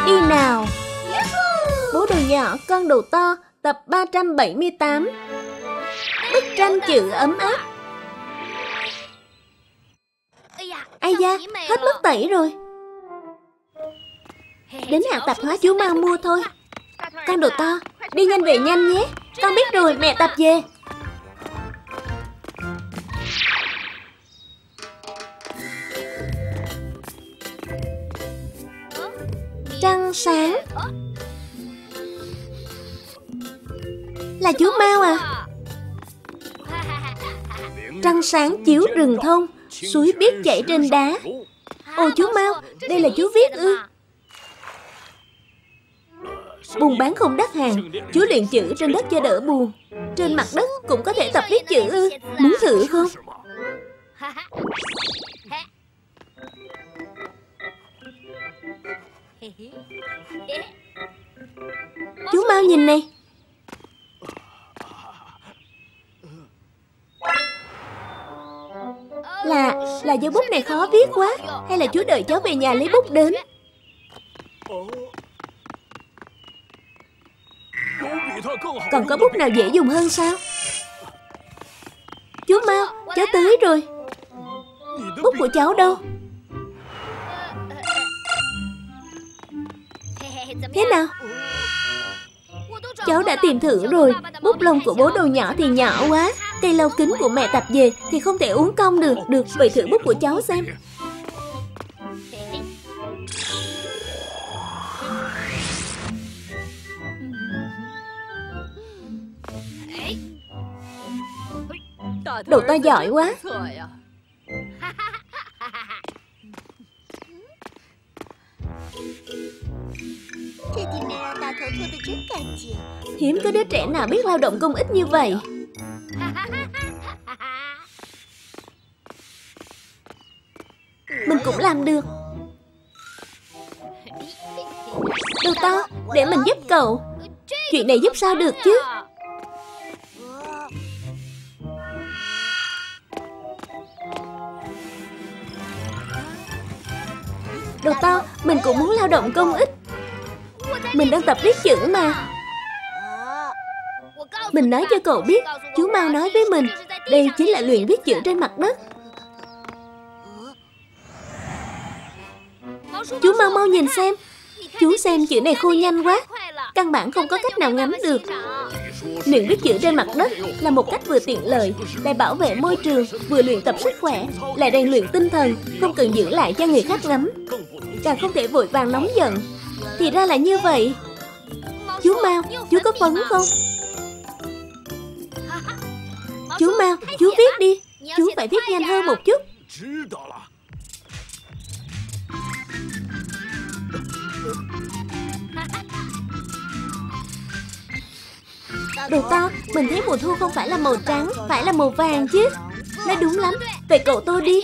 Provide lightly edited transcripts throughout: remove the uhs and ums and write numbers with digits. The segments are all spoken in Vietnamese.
đi nào. Bố đồ nhỏ, con đồ to, tập 378. Bức tranh chữ ấm áp. Ai da, hết mất tẩy rồi. Đến hạn tạp hóa chú Mao mua thôi. Con đồ to, đi nhanh về nhanh nhé. Con biết rồi, mẹ tập về. Trăng sáng. Là chú Mao à? Trăng sáng chiếu rừng thông, suối biếc chảy trên đá. Ồ chú Mao, đây là chú viết ư? Buôn bán không đắt hàng, chú luyện chữ trên đất cho đỡ buồn. Trên mặt đất cũng có thể tập viết chữ ư? Muốn thử không? Chú Mao nhìn này. Là do bút này khó viết quá, hay là chú đợi cháu về nhà lấy bút đến? Còn có bút nào dễ dùng hơn sao? Chú Mao, cháu tới rồi. Bút của cháu đâu? Thế nào? Cháu đã tìm thử rồi. Bút lông của bố đồ nhỏ thì nhỏ quá. Cây lau kính của mẹ tập về thì không thể uốn cong được. Được, vậy thử bút của cháu xem. Đồ to giỏi quá. Hiếm có đứa trẻ nào biết lao động công ích như vậy. Mình cũng làm được. Đồ to, để mình giúp cậu. Chuyện này giúp sao được chứ? Đồ to, mình cũng muốn lao động công ích. Mình đang tập viết chữ mà. Mình nói cho cậu biết, chú Mao nói với mình, đây chính là luyện viết chữ trên mặt đất. Chú Mao mau nhìn xem. Chú xem chữ này khô nhanh quá, căn bản không có cách nào ngắm được. Luyện viết chữ trên mặt đất là một cách vừa tiện lợi, lại bảo vệ môi trường, vừa luyện tập sức khỏe, lại rèn luyện tinh thần, không cần giữ lại cho người khác ngắm. Càng không thể vội vàng nóng giận. Thì ra là như vậy. Chú Mao, chú có phấn không? Chú Mao, chú viết đi. Chú phải viết nhanh hơn một chút. Đồ to, mình thấy mùa thu không phải là màu trắng, phải là màu vàng chứ. Nói đúng lắm. Vậy cậu tô đi.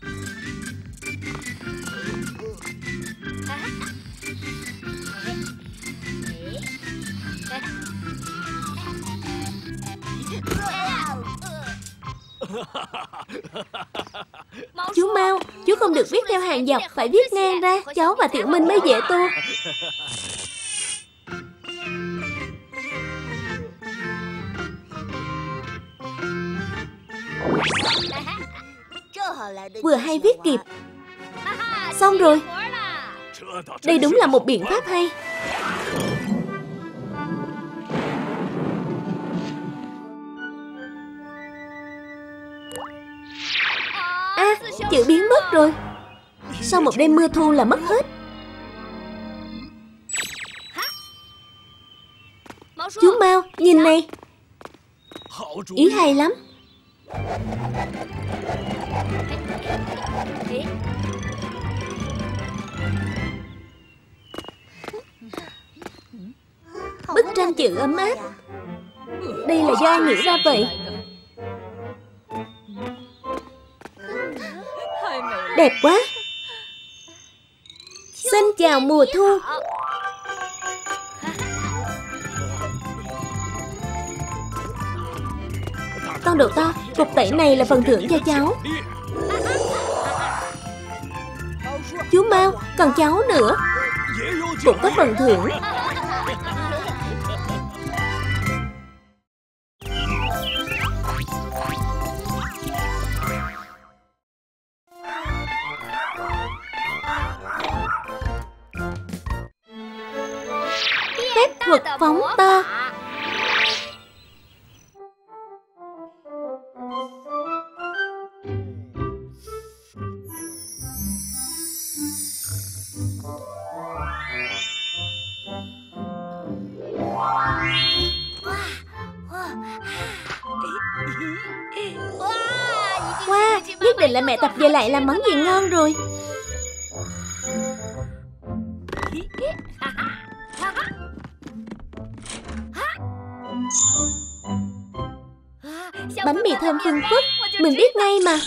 Chú Mao, chú không được viết theo hàng dọc, phải viết ngang ra. Cháu và Tiểu Minh mới dễ tô. Vừa hay viết kịp. Xong rồi. Đây đúng là một biện pháp hay. À, chữ biến mất rồi. Sau một đêm mưa thu là mất hết. Chú Mao, nhìn này. Ý hay lắm. Bức tranh chữ ấm áp. Đây là do ai nghĩ ra vậy? Đẹp quá. Xin chào mùa thu. Con đồ to, cục tẩy này là phần thưởng cho cháu. Chú Mao, còn cháu nữa. cũng có phần thưởng. Phép thuật phóng to. Wow, nhất định là mẹ tập về lại làm món gì ngon rồi. Bánh mì thơm phun phức, mình biết ngay mà.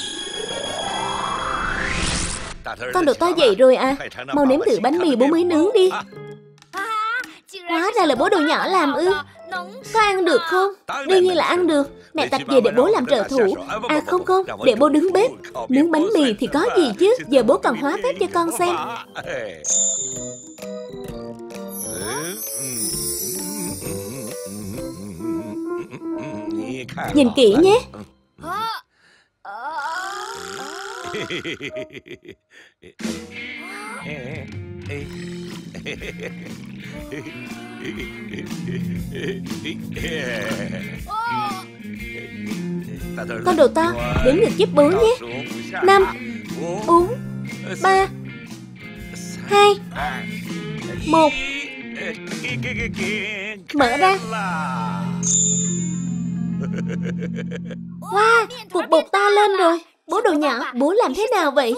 Con đồ to dậy rồi à? Mau nếm thử bánh mì bố mới nướng đi. Hóa ra là bố đồ nhỏ làm ư? Có ăn được không? Đương nhiên là ăn được. Mẹ tập về để bố làm trợ thủ. À không, để bố đứng bếp. Nướng bánh mì thì có gì chứ. Giờ bố còn hóa phép cho con xem. Nhìn kỹ nhé. Con đồ to, đếm ngược giúp bố nhé. 5, 4, 3, 2, 1. Mở ra. Wow, cục bột to lên rồi. Bố đồ nhỏ, bố làm thế nào vậy?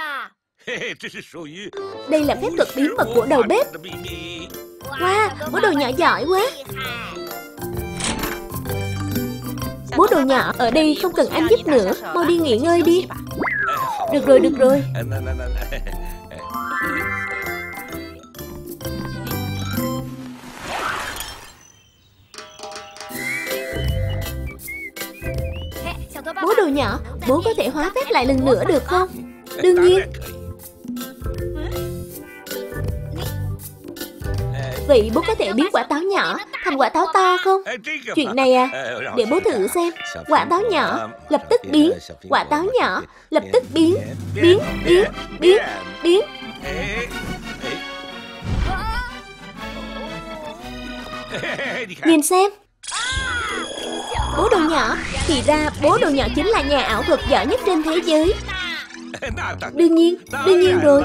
Đây là phép thuật bí mật của đầu bếp. Wow, bố đồ nhỏ giỏi quá. Bố đồ nhỏ, ở đây không cần anh giúp nữa. Mau đi nghỉ ngơi đi. Được rồi. Bố đồ nhỏ, bố có thể hóa phép lại lần nữa được không? Đương nhiên. Vậy bố có thể biến quả táo nhỏ thành quả táo to không? Chuyện này à, để bố thử xem. Quả táo nhỏ, lập tức biến. Quả táo nhỏ, lập tức biến. Biến. Nhìn xem. Bố đồ nhỏ, thì ra bố đồ nhỏ chính là nhà ảo thuật giỏi nhất trên thế giới. Đương nhiên rồi.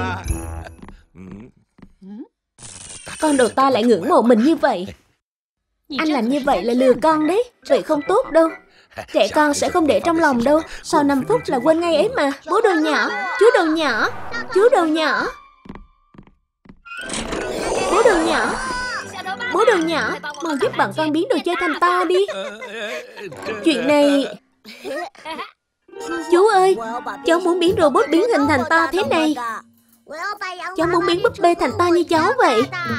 Con đồ to lại ngưỡng mộ mình như vậy. Anh làm như vậy là lừa con đấy. Vậy không tốt đâu. Trẻ con sẽ không để trong lòng đâu. Sau 5 phút là quên ngay ấy mà. Bố đồ nhỏ, chú đồ nhỏ. Bố đồ nhỏ, mau giúp bọn con biến đồ chơi thành to đi. Chuyện này... Chú ơi, cháu muốn biến robot biến hình thành to thế này. Cháu muốn biến búp bê thành to như cháu vậy.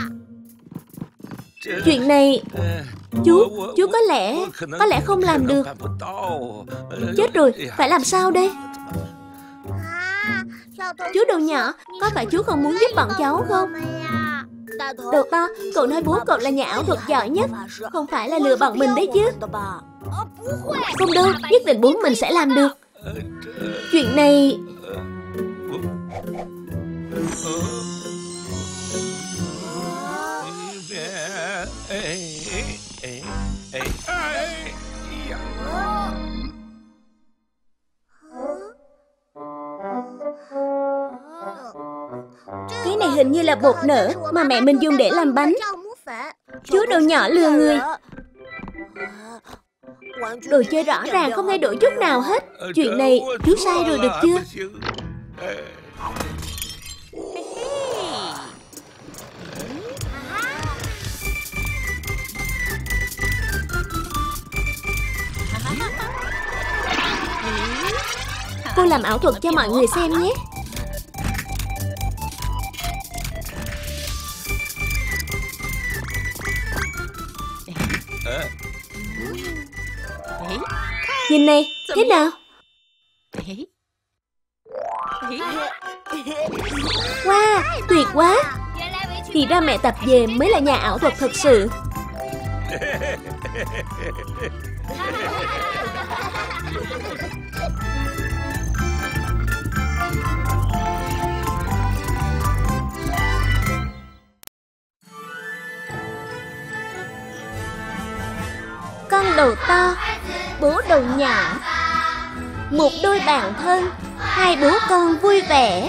Chuyện này... Chú có lẽ không làm được. Chết rồi, phải làm sao đây? Chú đồ nhỏ, có phải chú không muốn giúp bọn cháu không? Đồ to, cậu nói bố cậu là nhà ảo thuật giỏi nhất. Không phải là lừa bọn mình đấy chứ. Không đâu, nhất định bố mình sẽ làm được. Chuyện này... Cái này hình như là bột nở mà mẹ mình dùng để làm bánh. Chú đồ nhỏ lừa người. Đồ chơi rõ ràng không thay đổi chút nào hết. Chuyện này chú sai rồi được chưa? Cô làm ảo thuật cho mọi người xem nhé. Nhìn này, thế nào? Wow, tuyệt quá. Thì ra mẹ Tạp Dề mới là nhà ảo thuật thật sự. Con đầu to, bố đầu nhỏ. Một đôi bạn thân, hai bố con vui vẻ.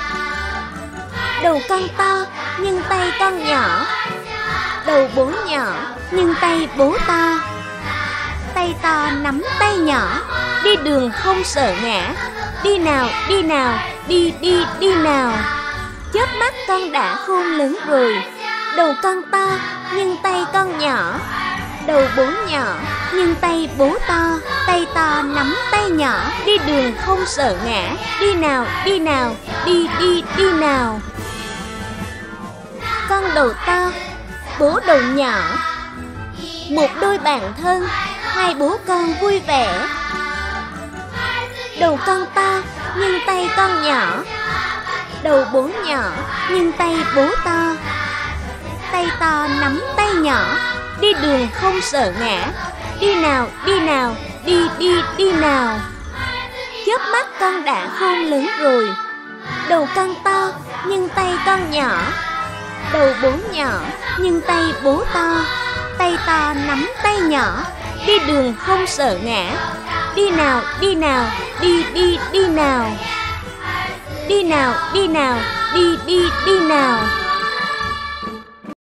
Đầu con to, nhưng tay con nhỏ. Đầu bố nhỏ, nhưng tay bố to. Tay to nắm tay nhỏ, đi đường không sợ ngã. Đi nào, đi nào, đi đi đi nào. Chớp mắt con đã khôn lớn rồi. Đầu con to, nhưng tay con nhỏ. Đầu bố nhỏ, nhưng tay bố to. Tay to nắm tay nhỏ, đi đường không sợ ngã. Đi nào, đi nào, đi đi đi nào. Con đầu to, bố đầu nhỏ. Một đôi bạn thân, hai bố con vui vẻ. Đầu con to, nhưng tay con nhỏ. Đầu bố nhỏ, nhưng tay bố to. Tay to nắm tay nhỏ, đi đường không sợ ngã. Đi nào, đi nào, đi đi đi nào. Chớp mắt con đã khôn lớn rồi. Đầu con to, nhưng tay con nhỏ. Đầu bố nhỏ, nhưng tay bố to. Tay to nắm tay nhỏ, đi đường không sợ ngã. Đi nào, đi nào, đi đi đi nào. Đi nào, đi nào, đi đi đi nào.